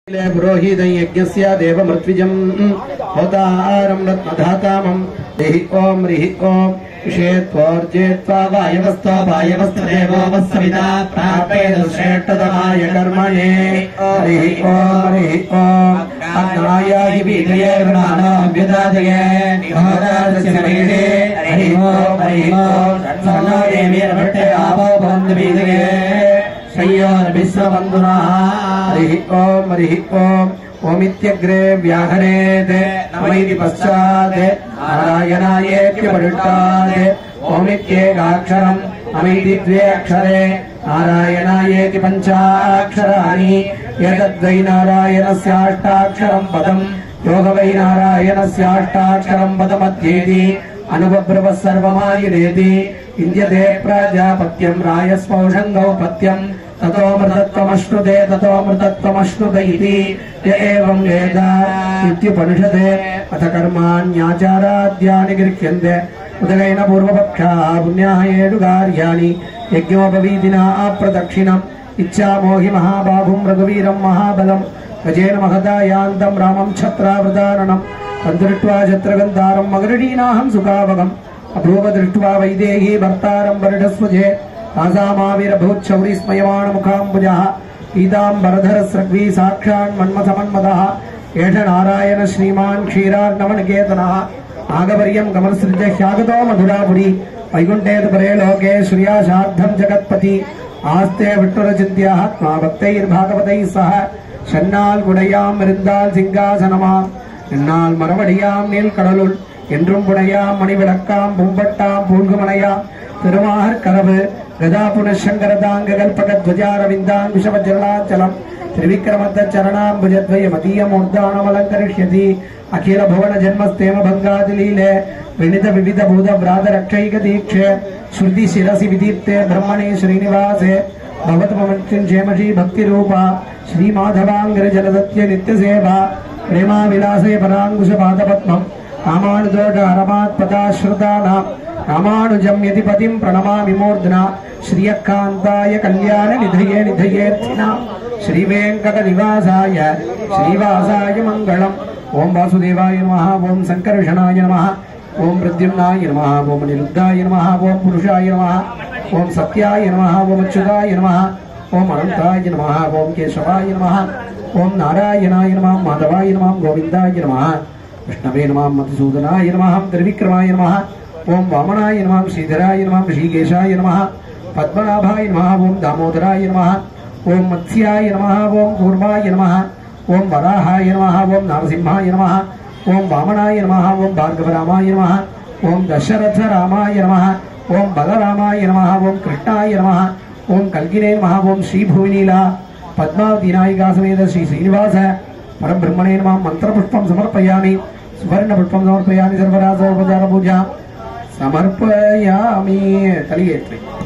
पुरोहितं यज्ञस्य देवमृत्विजं होतारं रत्नधातामं देहि ओम ह्रीः ओम विषेत्वर्जेत्वा वायवस्त्वदेवो वत्सविता प्रापेद श्रेष्ठतमाय कर्मणे हरिः ओम अग्नाय हि वीर्ये गृणानाभ्युदादये निहोरादस्य महीरे हरिः ओम सन्नो देवीर्भट्टे आपो भवन्तु वीर्ये विश्वबंधुना हरिः ओम ओमित्यग्रे व्याहरेत् नमैति पश्चात् नारायणायेत्य पठितात् ओमित्येकाक्षरम् नमैति द्वे अक्षरे नारायणायेति पञ्चाक्षराणि एतद्वै नारायणस्याष्टाक्षरम् पदम् योगवै नारायणस्याष्टाक्षरम् पदमध्येति अनुबभ्रवः सर्वमायुरेति इन्द्यते प्राजापत्यम् रायस्पौषङ्गौ पत्यम् ततो मृतत्वमश्नुते ततो मृतत्वमश्नुत इति य एवं वेद इत्युपनिषदे अथ कर्माण्याचाराद्यानि गृह्यन्ते उदगैन पूर्वपक्षाः पुण्याः येषु कार्याणि यज्ञोपवीतिना अप्रदक्षिणम् इच्छामोहि महाबाहुं रघुवीरं महाबलं गजेन महता यान्तं रामं छत्रावृतारणम् तन्दृष्ट्वा छत्रगन्धारं मगर्षीणाहं सुखावगम् अभूव दृष्ट्वा वैदेही भर्तारं वरडस्वजे आसामाविरभूच्छौरी स्मयमाण मुखाम्बुजः पीताम्बरधरस्रग्वी साक्षान् मन्मथमन्मदः एष नारायण श्रीमान् क्षीरार्णवनिकेतनः नागवर्यं कमलसृज्य ह्यागतो मधुरापुरी वैकुण्ठेतु परे लोके श्रियाशार्धं जगत्पति आस्ते विष्णुरचिन्त्यात्मा भक्तैर्भागवतैः सह षण्णाल् कुडयाम् मिरुन्दाल् सिंहासनमाम् என்னால் மரவடியாம் நீல் கடலுள் என்றும் புனையாம் மணிவிளக்காம் பூம்பட்டாம் பூங்குமனையாம் திருமாகர் கரவு கதா புனசங்கரதாங்க கல்பகத்வஜாரவிந்தான் விஷவஜலாச்சலம் திரிவிக்ரமத்த சரணாம்புஜத்வய மதீயம் உர்தானம் அலங்கரிஷ்யதி அகில புவன ஜன்மஸ்தேம பங்காதிலீலே வினித விவித பூத விராத ரக்ஷைக தீட்சே ஸ்ருதி சிரசி விதீப்தே பிரம்மணே ஸ்ரீனிவாசே பவத்மமத்தின் ஜேமஷி பக்தி ரூபா ஸ்ரீமாதவாங்கிர ஜலதத்ய நித்திய சேவா प्रेमा विलासे परांकुश पादपद्मं रामानुजोष हरमात्पदाश्रुतानां रामानुजं यतिपतिं प्रणमामि मूर्ध्ना श्रियकान्ताय कल्याण निधये निधयेऽर्थिनां श्रीवेङ्कटनिवासाय श्रीवासाय मङ्गलम् ओं वासुदेवाय नमः ओं संकर्षणाय नमः ओं प्रद्युम्नाय नमः ओं अनिरुद्धाय नमः ओं पुरुषाय नमः ओं सत्याय नमः ओं अच्युताय नमः ओं अनन्ताय नमः ओं केशवाय नमः ओम नारायणाय नमः माधवाय नमः गोविंदाय नमः विष्णवे नमः मधुसूदनाय नमः त्रिविक्रमाय नमः ओम वामनाय नमः श्रीधराय नमः ऋषिकेशाय नमः पद्मनाभाय नमः ओम दामोदराय नमः ओम मत्स्याय नमः ओम कूर्माय नमः ओम वराहाय नमः ओम नरसिंहाय नमः ओम वामनाय नमः ओम भार्गवरामाय नमः ओम दशरथ रामाय नमः ओम बलरामाय नमः ओम कृष्णाय नमः ओम कल्किने नमः ओम श्रीभुवनीला पद्मावती नायिका समेत श्री श्रीनिवास परब्रह्मणे नमः मंत्रपुष्पं समर्पयामि सुवर्णपुष्पं समर्पयामि सर्वराजोपचार पूजा समर्पयामि तलियेत्रे